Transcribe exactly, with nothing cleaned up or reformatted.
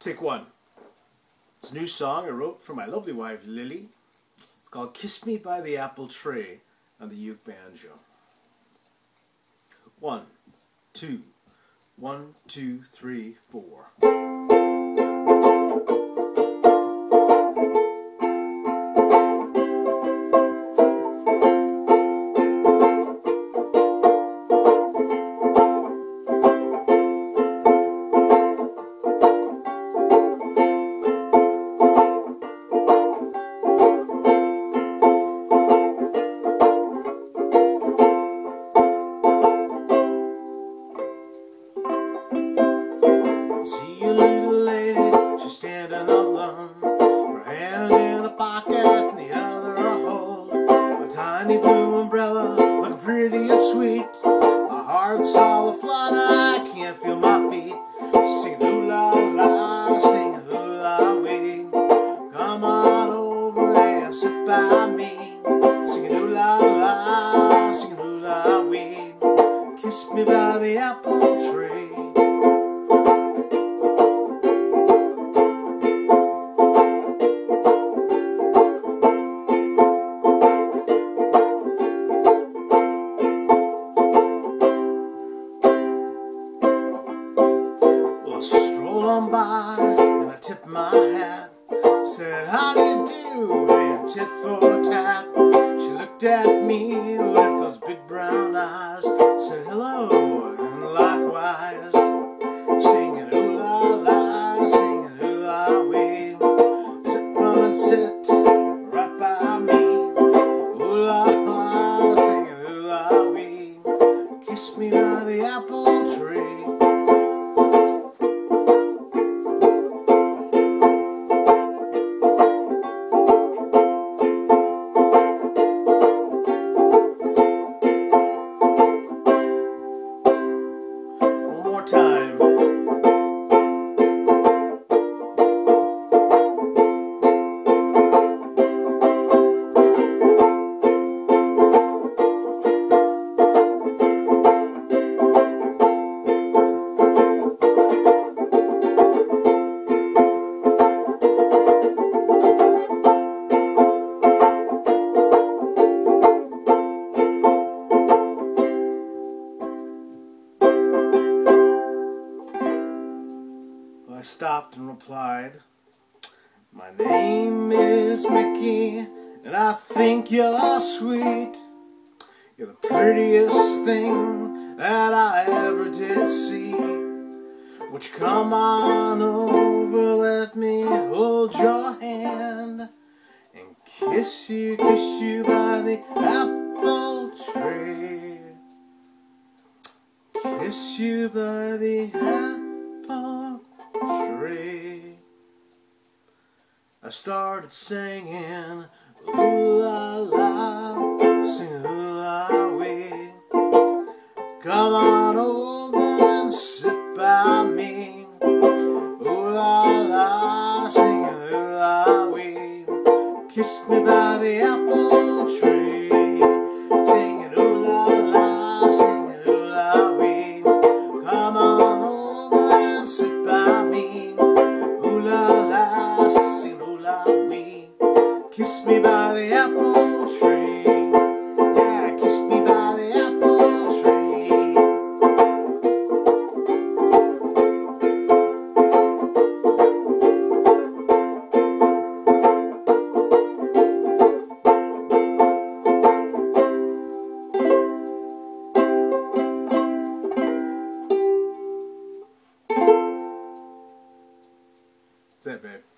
Take one. It's a new song I wrote for my lovely wife Lily. It's called Kiss Me by the Apple Tree on the uke banjo. One, two, one, two, three, four. See a little lady, she's standing alone, her hand in a pocket and the other a hold. A tiny blue umbrella, looking pretty and sweet. My heart's all aflutter, I can't feel my feet. Singing ooh la la, singing ooh la wee. Come on over and sit by me. Singing ooh la la, singing ooh la wee. Kiss me by the apple tree. Strolled on by and I tipped my hat, said how do you do, and tit for tat. She looked at me with those big brown eyes, said hello and likewise, singing ooh la la, singing ooh la wee. Sit, come and sit right by me, ooh la la, singing ooh la wee. Kiss me by the apple tree. Time. I stopped and replied, my name is Mickey, and I think you're sweet. You're the prettiest thing that I ever did see. Would you come on over, let me hold your hand, and kiss you, kiss you by the apple tree. Kiss you by the apple tree. I started singing ooh la la, singing ooh la wee. Come on over and sit by me, ooh la la, singing ooh la wee. Kiss me by the apple tree, singing ooh la la, singing ooh la wee. Come on over and sit by me, ooh la la, sing ooh la wee. Kiss me by the apple tree, yeah, kiss me by the apple tree. That's it, babe.